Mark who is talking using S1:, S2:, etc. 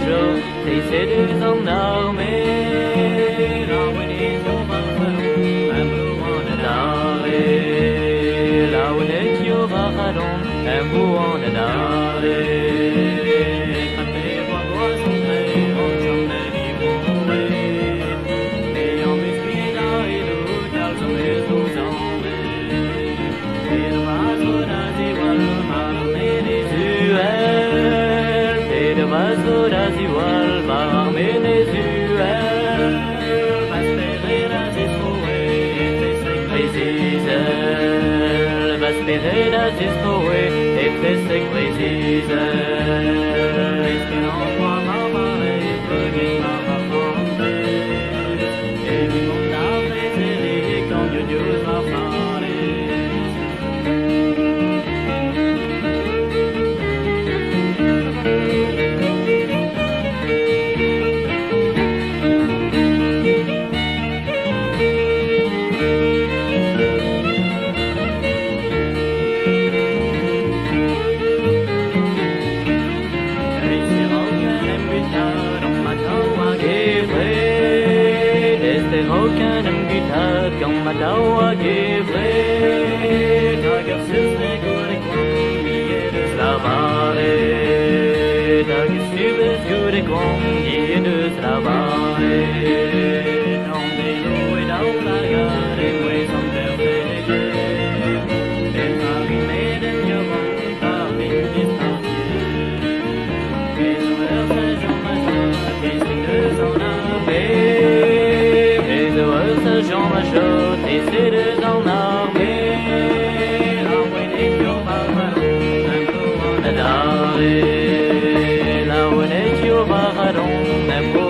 S1: major, tes deux en armée, l'envoyer au Baharon, un bouan de l'arrêt, là où est au Baharon, un bouan de l'arrêt. As igual par Venezuela, vas perder as escoes, vas perder as escoes, et te précises. Espérant moi ma marée, que ma française, et du monde après c'est quand Dieu ma aucun guitare comme ma dawa givre Tager sisne gure kwangiye de slavare Tager sibes gure kwangiye de slavare Non de lo e daula gare we som perfecte Den mari meden je monta bin distancié Et so erse jean major Qui sing de son armée Jean Major, tes deux en armée, l'envoyer au Baharon, un bouan de l'arrêt, l'envoyer au Baharon, un bouan